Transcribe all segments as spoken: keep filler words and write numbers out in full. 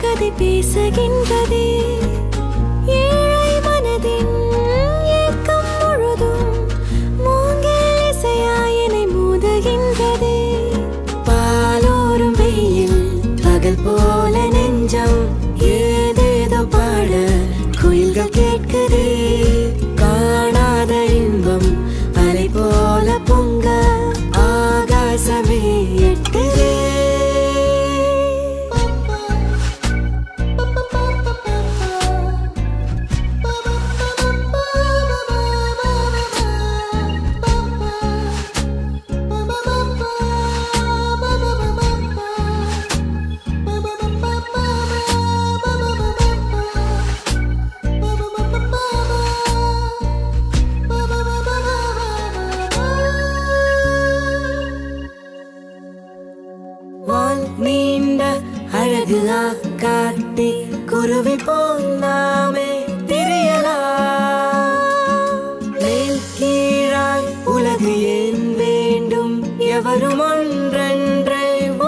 கதை பேசுகின்றதே ஏழை மனதின் ஏக்கம் முழுதும் மூங்கில் இசையாய் என்னை மோதுகின்றதே பாலோரும் வெயில் பகல் போல நெஞ்சம் ஏதேதோ பாட குயில்கள் கேட்குதே காணாத இன்பம் அலை போல பொங்க ஆகாசமே எட்டுதே நீண்ட அழகு காட்டி குருவி போனாமே தெரியலாம் மேல் கீழாய் உலகு ஏன் வேண்டும் எவரும் ஒன்றென்றே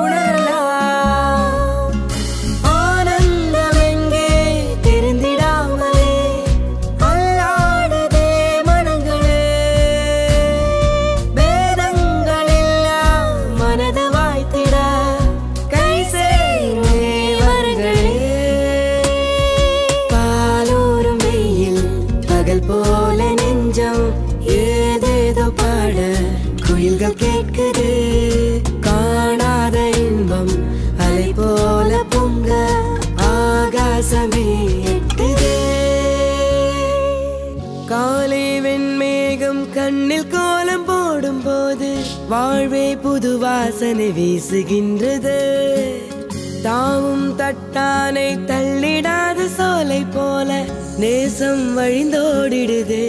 உணரலாம் ஆனந்தம் எங்கே தெரிந்திடாமலே அல்லாடுதே மனங்களே வேதங்கள் இல்லா மனது வாய்த்திட போல நெஞ்சம் ஏதேதோ பாட குயில்கள் கேட்குது காணாத இன்பம் அலை போல பொங்க ஆகாசமே எட்டுதே காலை வெண்மேகம் கண்ணில் கோலம் போடும் போது வாழ்வே புது வாசனை வீசுகின்றது தாவும் தட்டானை தள்ளிடாத சோலை போல நேசம் வழிந்தோடிடுதே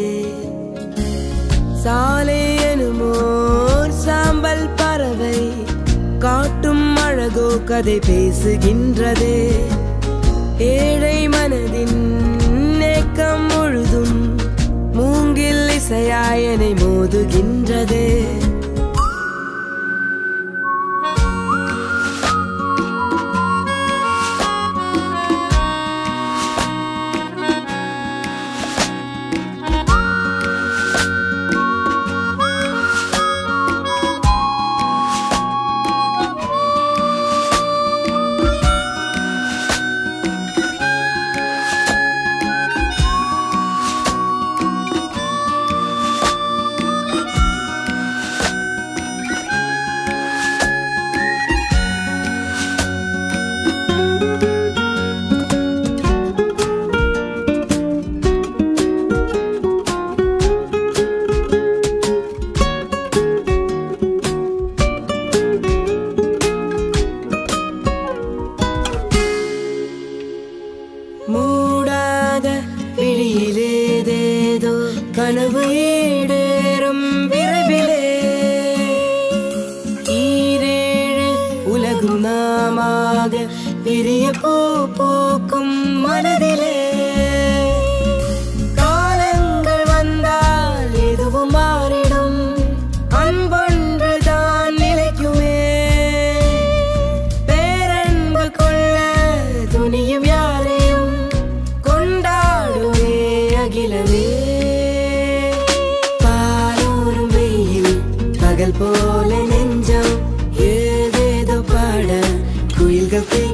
சாலை எனுமோர் சாம்பல் பறவை காட்டும் அழகோ கதை பேசுகின்றதே ஏழை மனதின் ஏக்கம் முழுதும் மூங்கில் இசையாயனை மோதுகின்றதே மூடாத விழியிலேதேதோ கனவு ஈடேறும் விரைவிலே ஈரேழு உலகும் நாமாக பெரிய பூ பூக்கும் மனதிலே காலங்கள் வந்தால் எதுவும் மாறிடும் அன்பொன்று தான் நிலைக்குமே பேரன்பு கொள்ள துணியும் யாரையும் கொண்டாடுவே அகிலமே பாலோரும் வெயில் பகல் போல நெஞ்சம் ஏதேதோ பாட குயில்கள்